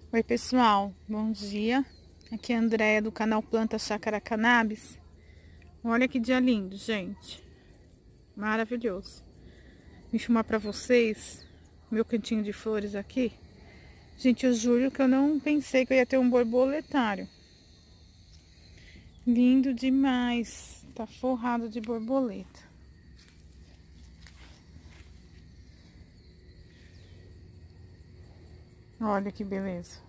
Oi pessoal, bom dia. Aqui é a Andréia do canal Planta Chácara Cannabis. Olha que dia lindo, gente. Maravilhoso. Vim filmar pra vocês meu cantinho de flores aqui. Gente, eu juro que eu não pensei que eu ia ter um borboletário. Lindo demais. Tá forrado de borboleta. Olha que beleza.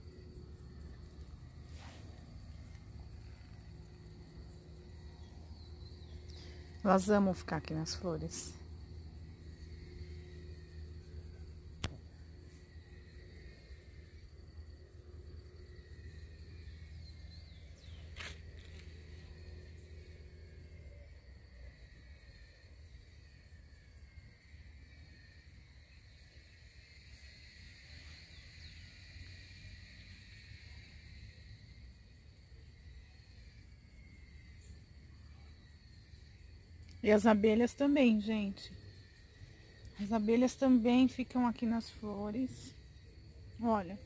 Elas amam ficar aqui nas flores. E as abelhas também, gente. As abelhas também ficam aqui nas flores. Olha.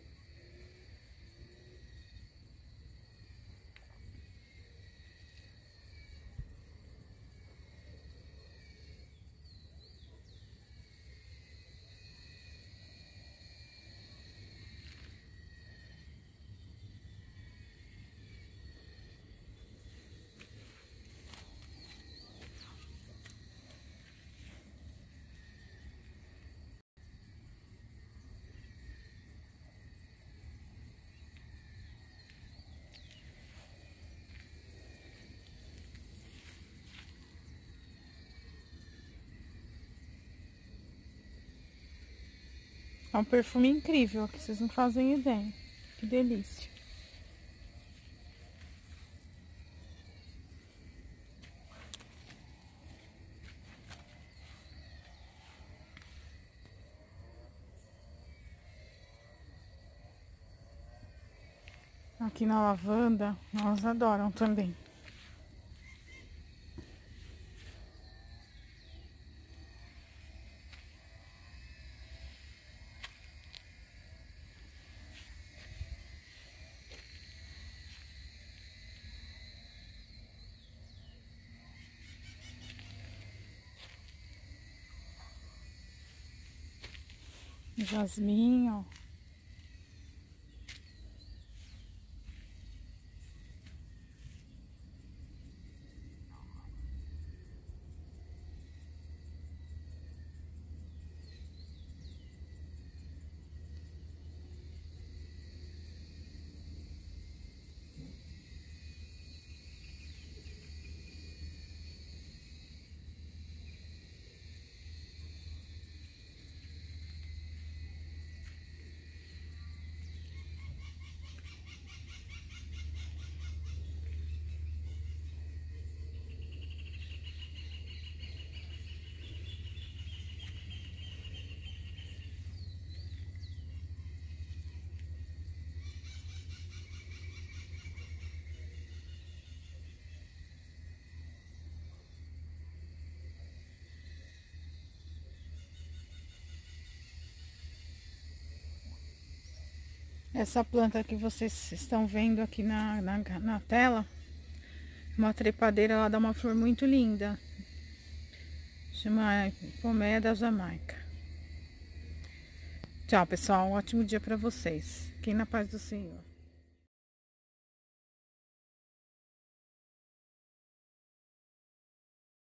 É um perfume incrível, que vocês não fazem ideia. Que delícia. Aqui na lavanda, elas adoram também. Jasmim, ó. Essa planta que vocês estão vendo aqui na tela, uma trepadeira, ela dá uma flor muito linda. Chama Pomeia da Jamaica. Tchau, pessoal. Um ótimo dia para vocês. Fiquem na paz do Senhor.